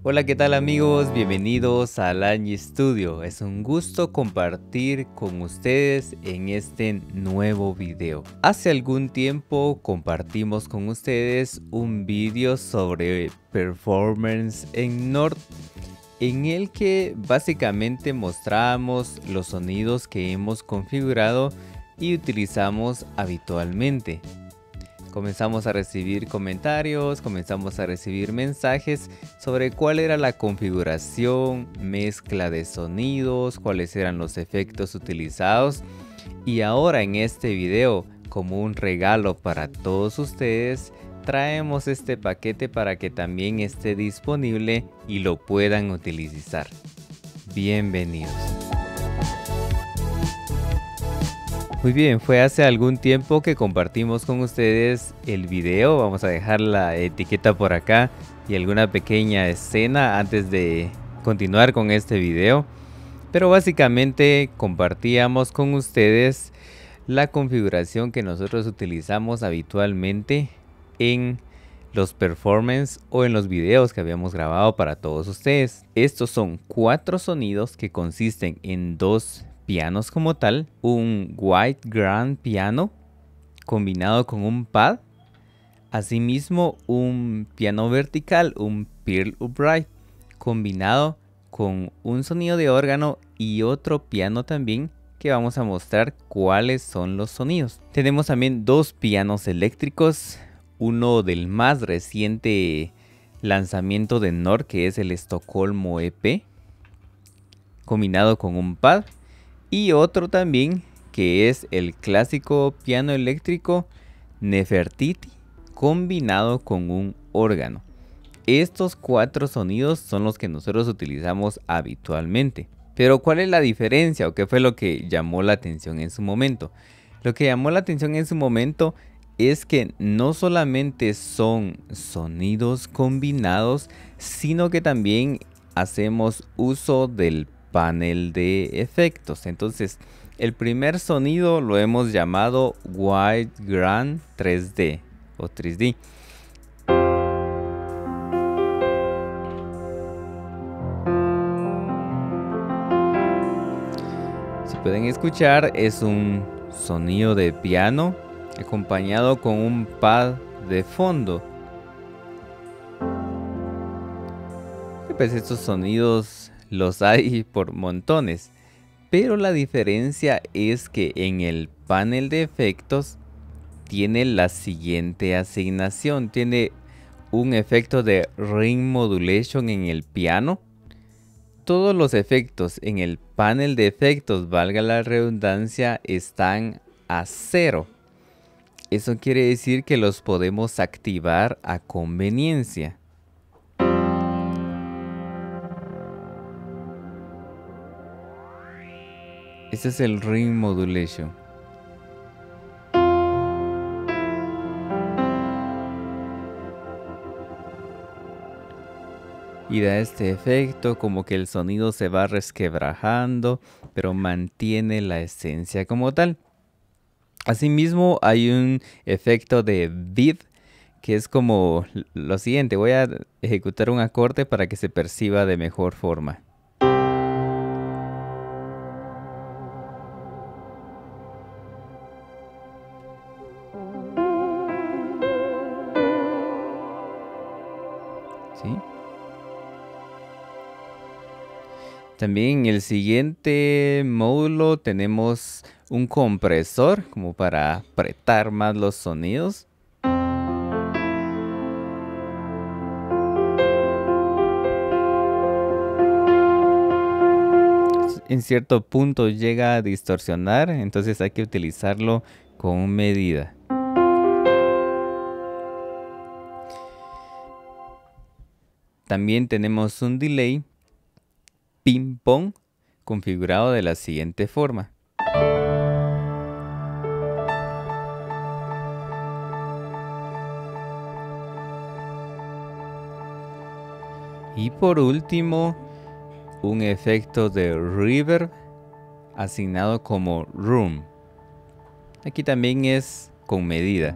Hola, ¿qué tal amigos? Bienvenidos a Lange Studio. Es un gusto compartir con ustedes en este nuevo video. Hace algún tiempo compartimos con ustedes un vídeo sobre performance en Nord, en el que básicamente mostramos los sonidos que hemos configurado y utilizamos habitualmente. Comenzamos a recibir comentarios, comenzamos a recibir mensajes sobre cuál era la configuración, mezcla de sonidos, cuáles eran los efectos utilizados. Y ahora en este video, como un regalo para todos ustedes, traemos este paquete para que también esté disponible y lo puedan utilizar. Bienvenidos. Muy bien, fue hace algún tiempo que compartimos con ustedes el video. Vamos a dejar la etiqueta por acá y alguna pequeña escena antes de continuar con este video. Pero básicamente compartíamos con ustedes la configuración que nosotros utilizamos habitualmente en los performance o en los videos que habíamos grabado para todos ustedes. Estos son 4 sonidos que consisten en 2 pianos como tal, un white grand piano combinado con un pad, asimismo un piano vertical, un pearl upright combinado con un sonido de órgano y otro piano también, que vamos a mostrar cuáles son los sonidos. Tenemos también 2 pianos eléctricos, uno del más reciente lanzamiento de Nord, que es el Estocolmo EP, combinado con un pad, y otro también que es el clásico piano eléctrico Nefertiti combinado con un órgano. Estos 4 sonidos son los que nosotros utilizamos habitualmente. Pero ¿cuál es la diferencia o qué fue lo que llamó la atención en su momento? Lo que llamó la atención en su momento es que no solamente son sonidos combinados, sino que también hacemos uso del panel de efectos. Entonces, el primer sonido lo hemos llamado White Grand 3D o 3D. Si pueden escuchar, es un sonido de piano acompañado con un pad de fondo. Y pues estos sonidos los hay por montones, pero la diferencia es que en el panel de efectos tiene la siguiente asignación. Tiene un efecto de ring modulation en el piano. Todos los efectos en el panel de efectos, valga la redundancia, están a 0. Eso quiere decir que los podemos activar a conveniencia. Este es el ring modulation. Y da este efecto como que el sonido se va resquebrajando, pero mantiene la esencia como tal. Asimismo hay un efecto de beat que es como lo siguiente. Voy a ejecutar un acorde para que se perciba de mejor forma. ¿Sí? También en el siguiente módulo tenemos un compresor como para apretar más los sonidos. En cierto punto llega a distorsionar, entonces hay que utilizarlo con medida. También tenemos un delay ping pong configurado de la siguiente forma. Y por último, un efecto de reverb asignado como room. Aquí también es con medida.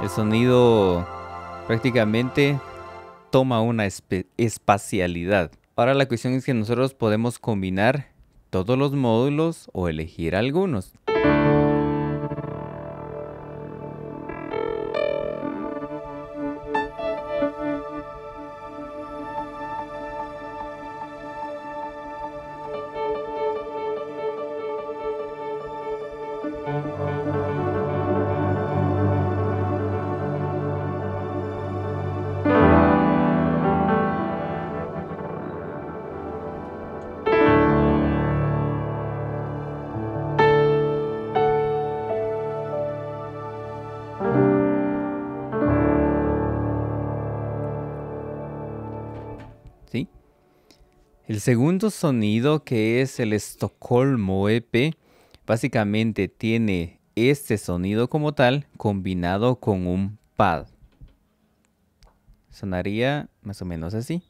El sonido prácticamente toma una espacialidad. Ahora la cuestión es que nosotros podemos combinar todos los módulos o elegir algunos. ¿Sí? El segundo sonido, que es el Estocolmo EP, básicamente tiene este sonido como tal combinado con un pad. Sonaría más o menos así.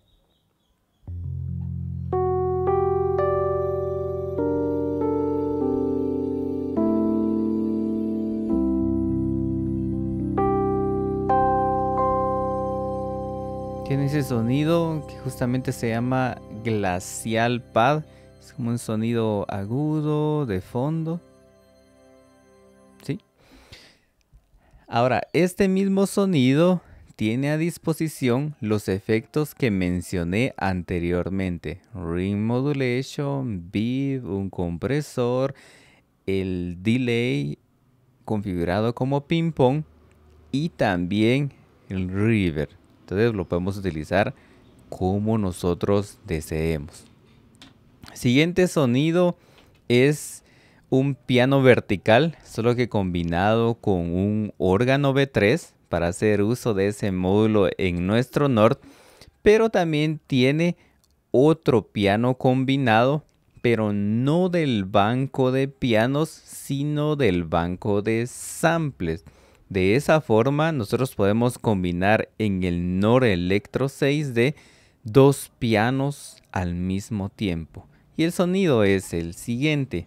Tiene ese sonido que justamente se llama glacial pad. Es como un sonido agudo de fondo. ¿Sí? Ahora, este mismo sonido tiene a disposición los efectos que mencioné anteriormente. Ring modulation, beat, un compresor, el delay configurado como ping pong y también el reverb. Entonces lo podemos utilizar como nosotros deseemos. Siguiente sonido es un piano vertical, solo que combinado con un órgano B3 para hacer uso de ese módulo en nuestro Nord, pero también tiene otro piano combinado, pero no del banco de pianos, sino del banco de samples. De esa forma nosotros podemos combinar en el Nord Electro 6D dos pianos al mismo tiempo. Y el sonido es el siguiente.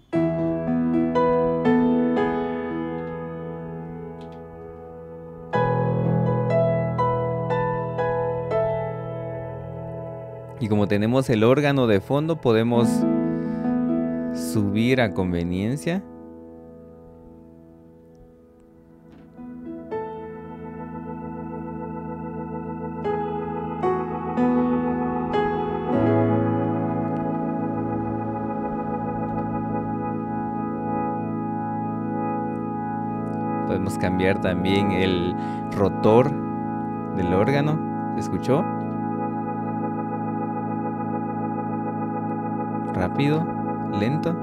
Y como tenemos el órgano de fondo, podemos subir a conveniencia. Podemos cambiar también el rotor del órgano. ¿Se escuchó? Rápido, lento.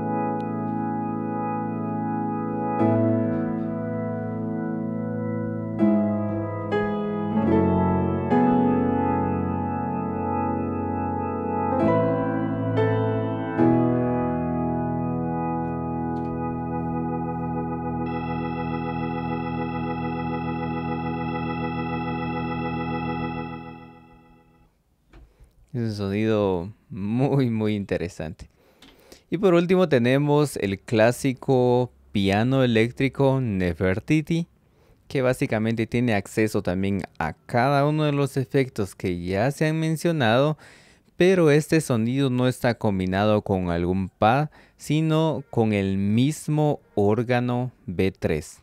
Es un sonido muy interesante. Y por último tenemos el clásico piano eléctrico Nefertiti, que básicamente tiene acceso también a cada uno de los efectos que ya se han mencionado, pero este sonido no está combinado con algún pad, sino con el mismo órgano B3.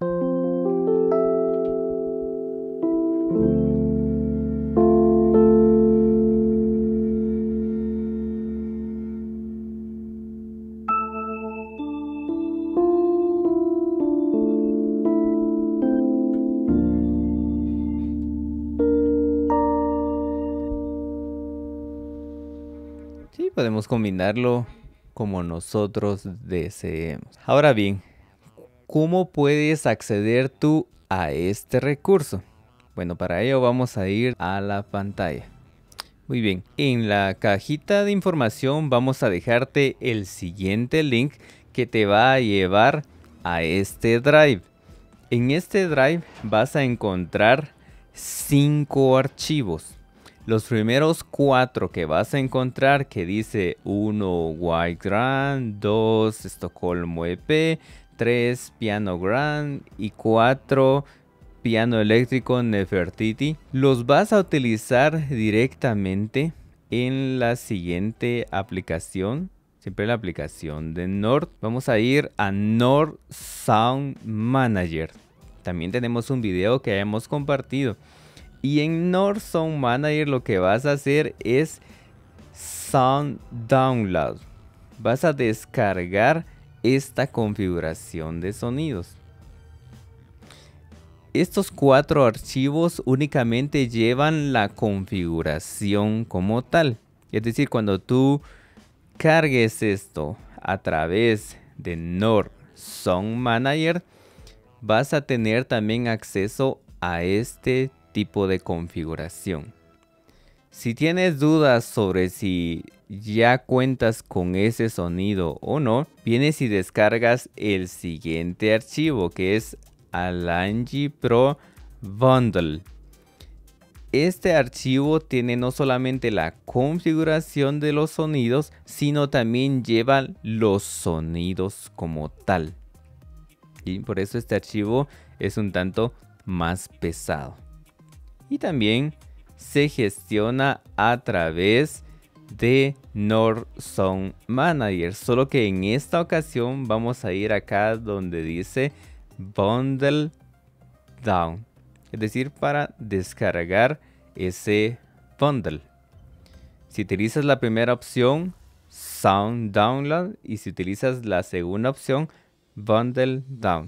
Sí, podemos combinarlo como nosotros deseemos. Ahora bien, ¿cómo puedes acceder tú a este recurso? Bueno, para ello vamos a ir a la pantalla. Muy bien, en la cajita de información vamos a dejarte el siguiente link que te va a llevar a este drive. En este drive vas a encontrar 5 archivos. Los primeros 4 que vas a encontrar, que dice 1 White Grand, 2 Estocolmo EP, 3 Piano Grand y 4 piano eléctrico Nefertiti, los vas a utilizar directamente en la siguiente aplicación. Siempre la aplicación de Nord. Vamos a ir a Nord Sound Manager. También tenemos un video que hemos compartido. Y en Nord Sound Manager lo que vas a hacer es Sound Download. Vas a descargar esta configuración de sonidos. Estos 4 archivos únicamente llevan la configuración como tal. Es decir, cuando tú cargues esto a través de Nord Sound Manager, vas a tener también acceso a este tipo de configuración. Si tienes dudas sobre si ya cuentas con ese sonido o no, vienes y descargas el siguiente archivo, que es Alanghi Pro Bundle. Este archivo tiene no solamente la configuración de los sonidos, sino también lleva los sonidos como tal. Y por eso este archivo es un tanto más pesado. Y también se gestiona a través de Nord Sound Manager. Solo que en esta ocasión vamos a ir acá donde dice Bundle Down. Es decir, para descargar ese bundle. Si utilizas la primera opción, Sound Download, y si utilizas la segunda opción, Bundle Down.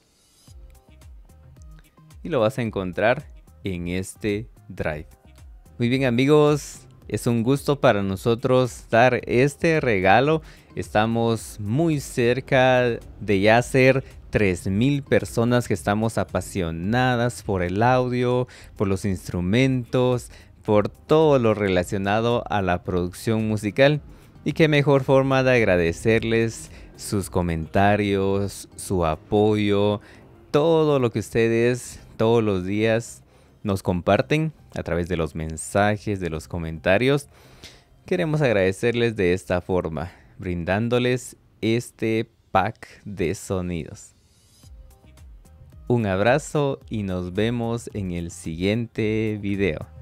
Y lo vas a encontrar en este drive. Muy bien, amigos, es un gusto para nosotros dar este regalo. Estamos muy cerca de ya ser 3000 personas que estamos apasionadas por el audio, por los instrumentos, por todo lo relacionado a la producción musical. Y qué mejor forma de agradecerles sus comentarios, su apoyo, todo lo que ustedes todos los días nos comparten a través de los mensajes, de los comentarios. Queremos agradecerles de esta forma, brindándoles este pack de sonidos. Un abrazo y nos vemos en el siguiente video.